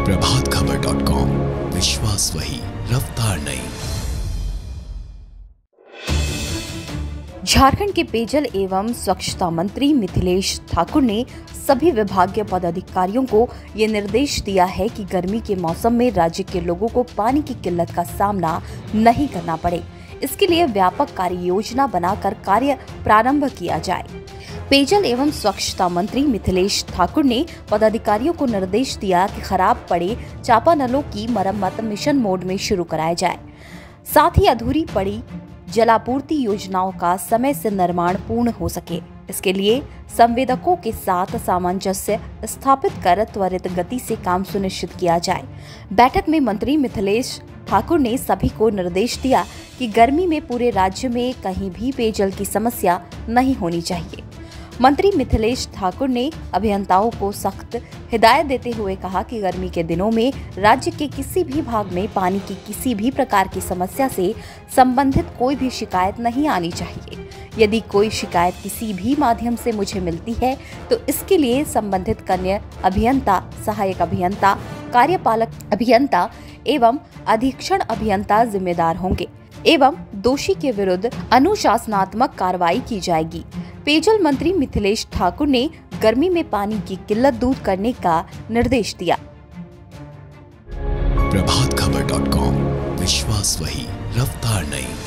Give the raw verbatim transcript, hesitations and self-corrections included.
Prabhat Khabar dot com, विश्वास वही, रफ्तार नहीं। झारखंड के पेयजल एवं स्वच्छता मंत्री मिथिलेश ठाकुर ने सभी विभागीय पदाधिकारियों को ये निर्देश दिया है कि गर्मी के मौसम में राज्य के लोगों को पानी की किल्लत का सामना नहीं करना पड़े। इसके लिए व्यापक कार्य योजना बनाकर कार्य प्रारंभ किया जाए। पेयजल एवं स्वच्छता मंत्री मिथिलेश ठाकुर ने पदाधिकारियों को निर्देश दिया कि खराब पड़े चापानलों की मरम्मत मिशन मोड में शुरू कराया जाए। साथ ही अधूरी पड़ी जलापूर्ति योजनाओं का समय से निर्माण पूर्ण हो सके, इसके लिए संवेदकों के साथ सामंजस्य स्थापित कर त्वरित गति से काम सुनिश्चित किया जाए। बैठक में मंत्री मिथिलेश ठाकुर ने सभी को निर्देश दिया कि गर्मी में पूरे राज्य में कहीं भी पेयजल की समस्या नहीं होनी चाहिए। मंत्री मिथिलेश ठाकुर ने अभियंताओं को सख्त हिदायत देते हुए कहा कि गर्मी के दिनों में राज्य के किसी भी भाग में पानी की किसी भी प्रकार की समस्या से संबंधित कोई भी शिकायत नहीं आनी चाहिए। यदि कोई शिकायत किसी भी माध्यम से मुझे मिलती है तो इसके लिए संबंधित कन्या अभियंता, सहायक अभियंता, कार्यपालक अभियंता एवं अधीक्षण अभियंता जिम्मेदार होंगे एवं दोषी के विरुद्ध अनुशासनात्मक कार्रवाई की जाएगी। पेयजल मंत्री मिथिलेश ठाकुर ने गर्मी में पानी की किल्लत दूर करने का निर्देश दिया। प्रभात खबर डॉट कॉम, विश्वास वही, रफ्तार नहीं।